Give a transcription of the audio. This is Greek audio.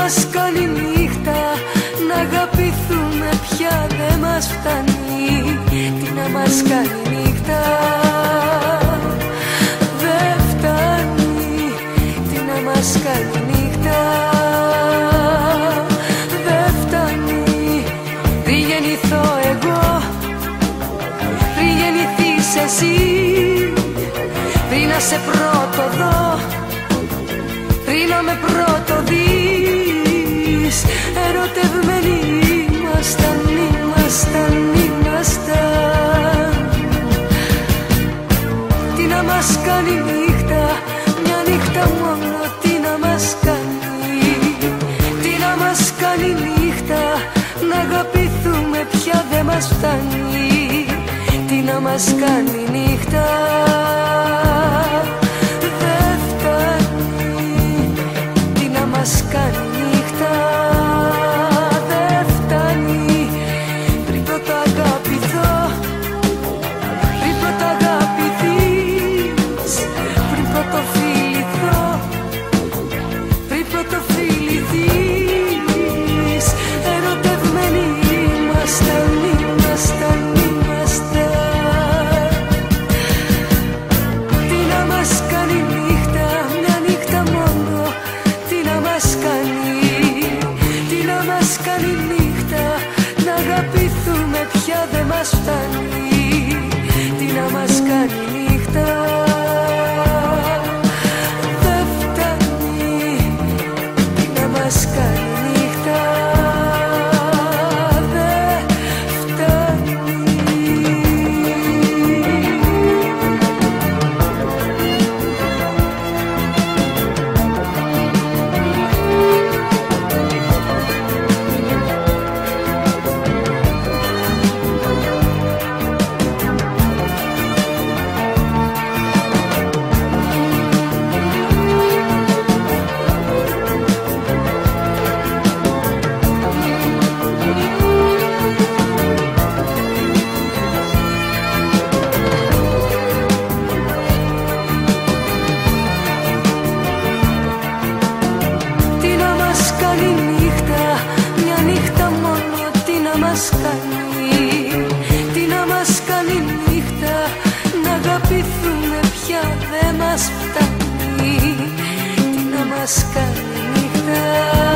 μας κάνει νύχτα, να αγαπηθούμε πια δεν μας φτάνει. Τι να μας κάνει νύχτα, δεν φτάνει. Τι να μας κάνει νύχτα, δεν φτάνει. Πριν γεννηθώ εγώ, πριν γεννηθείς εσύ, πριν να σε πρώτο δω, πριν να με πρώτο δεις. Ερωτευμένοι ήμασταν, ήμασταν, ήμασταν. Τι να μας κάνει νύχτα, μια νύχτα μόνο, τι να μας κάνει. Τι να μας κάνει νύχτα, να αγαπηθούμε πια δεν μας φτάνει. Τι να μας κάνει νύχτα, δεν φτάνει. Τι να μας κάνει νύχτα, δεν φτάνει. Πριν πρώτα αγαπηθώ, πριν πρώτα αγαπηθείς, πριν πρώτο φιληθώ, πριν πρώτο φιληθείς. Ερωτευμένοι ήμασταν, ήμασταν, ήμασταν. Τι να μας κάνει νύχτα, μια νύχτα μόνο, τι να μας κάνει. Τι να μας κάνει νύχτα, να αγαπηθούμε πια δεν μας φτάνει. Τι να μας κάνει νύχτα, δεν φτάνει. Τι να μας κάνει νύχτα, δεν φτάνει. Τι να μας κάνει νύχτα, μια νύχτα μόνο, τι να μας κάνει. Τι να μας κάνει νύχτα, να αγαπηθούμε πια δεν μας φτάνει. Τι να μας κάνει νύχτα.